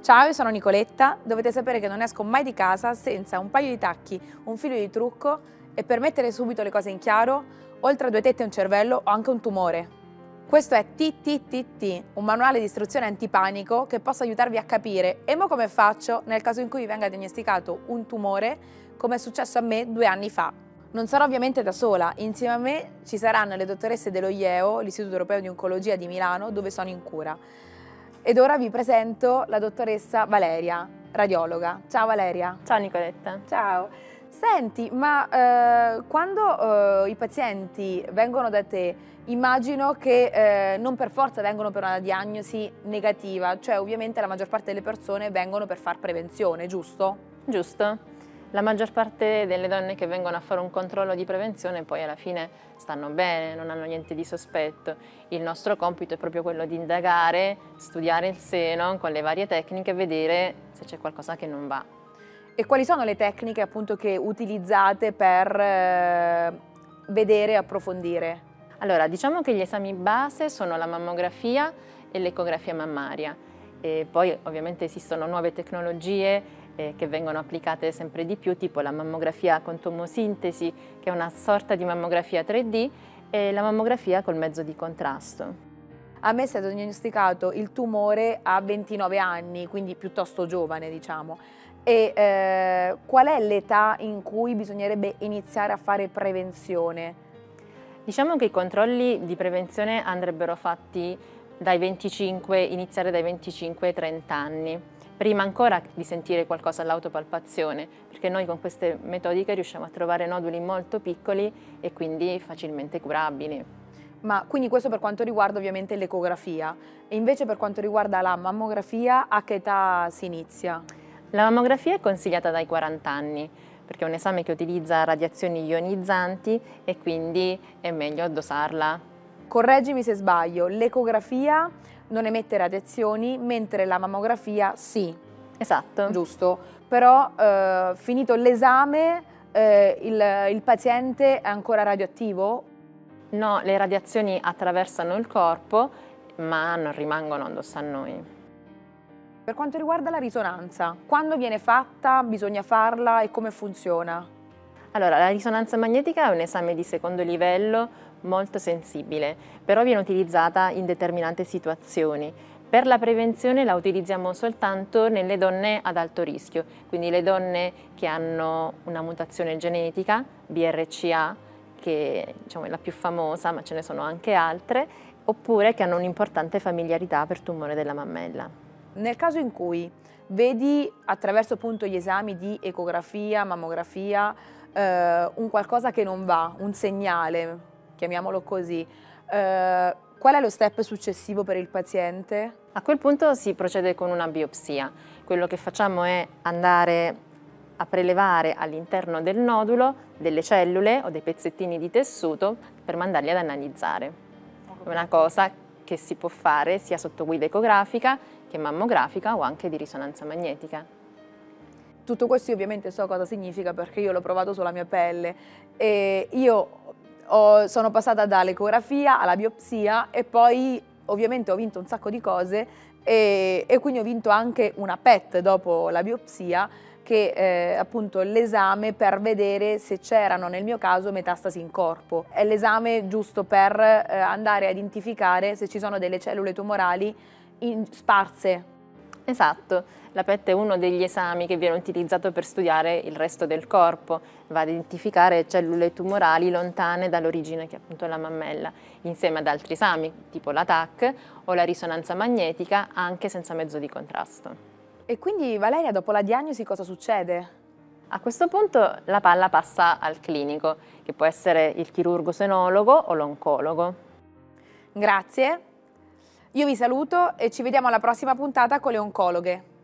Ciao, io sono Nicoletta. Dovete sapere che non esco mai di casa senza un paio di tacchi, un filo di trucco e per mettere subito le cose in chiaro, oltre a due tette e un cervello, ho anche un tumore. Questo è TTTT, un manuale di istruzione antipanico che possa aiutarvi a capire e mo come faccio nel caso in cui vi venga diagnosticato un tumore, come è successo a me 2 anni fa. Non sarò ovviamente da sola, insieme a me ci saranno le dottoresse dello IEO, l'Istituto Europeo di Oncologia di Milano, dove sono in cura. Ed ora vi presento la dottoressa Valeria, radiologa. Ciao Valeria. Ciao Nicoletta. Ciao. Senti, ma quando i pazienti vengono da te, immagino che non per forza vengono per una diagnosi negativa, cioè ovviamente la maggior parte delle persone vengono per far prevenzione, giusto? Giusto. La maggior parte delle donne che vengono a fare un controllo di prevenzione poi alla fine stanno bene, non hanno niente di sospetto. Il nostro compito è proprio quello di indagare, studiare il seno con le varie tecniche e vedere se c'è qualcosa che non va. E quali sono le tecniche appunto che utilizzate per vedere e approfondire? Allora, diciamo che gli esami base sono la mammografia e l'ecografia mammaria. E poi ovviamente esistono nuove tecnologie che vengono applicate sempre di più, tipo la mammografia con tomosintesi, che è una sorta di mammografia 3D, e la mammografia col mezzo di contrasto. A me è stato diagnosticato il tumore a 29 anni, quindi piuttosto giovane, diciamo. E qual è l'età in cui bisognerebbe iniziare a fare prevenzione? Diciamo che i controlli di prevenzione andrebbero fatti iniziare dai 25 ai 30 anni, prima ancora di sentire qualcosa all'autopalpazione, perché noi con queste metodiche riusciamo a trovare noduli molto piccoli e quindi facilmente curabili. Ma quindi questo per quanto riguarda ovviamente l'ecografia, e invece per quanto riguarda la mammografia, a che età si inizia? La mammografia è consigliata dai 40 anni, perché è un esame che utilizza radiazioni ionizzanti e quindi è meglio dosarla. Correggimi se sbaglio, l'ecografia non emette radiazioni, mentre la mammografia sì. Esatto. Giusto, però finito l'esame il paziente è ancora radioattivo? No, le radiazioni attraversano il corpo, ma non rimangono addosso a noi. Per quanto riguarda la risonanza, quando viene fatta, bisogna farla e come funziona? Allora, la risonanza magnetica è un esame di secondo livello molto sensibile, però viene utilizzata in determinate situazioni. Per la prevenzione la utilizziamo soltanto nelle donne ad alto rischio, quindi le donne che hanno una mutazione genetica, BRCA, che diciamo, è la più famosa, ma ce ne sono anche altre, oppure che hanno un'importante familiarità per tumore della mammella. Nel caso in cui vedi attraverso appunto gli esami di ecografia, mammografia, un qualcosa che non va, un segnale, chiamiamolo così, qual è lo step successivo per il paziente? A quel punto si procede con una biopsia. Quello che facciamo è andare a prelevare all'interno del nodulo delle cellule o dei pezzettini di tessuto per mandarli ad analizzare. È una cosa che si può fare sia sotto guida ecografica che mammografica o anche di risonanza magnetica. Tutto questo io ovviamente so cosa significa perché io l'ho provato sulla mia pelle e sono passata dall'ecografia alla biopsia e poi ovviamente ho vinto un sacco di cose e quindi ho vinto anche una PET dopo la biopsia che è appunto l'esame per vedere se c'erano nel mio caso metastasi in corpo. È l'esame giusto per andare a identificare se ci sono delle cellule tumorali sparse. Esatto, la PET è uno degli esami che viene utilizzato per studiare il resto del corpo, va ad identificare cellule tumorali lontane dall'origine che è appunto la mammella, insieme ad altri esami tipo la TAC o la risonanza magnetica anche senza mezzo di contrasto. E quindi Valeria, dopo la diagnosi cosa succede? A questo punto la palla passa al clinico, che può essere il chirurgo senologo o l'oncologo. Grazie. Io vi saluto e ci vediamo alla prossima puntata con le oncologhe.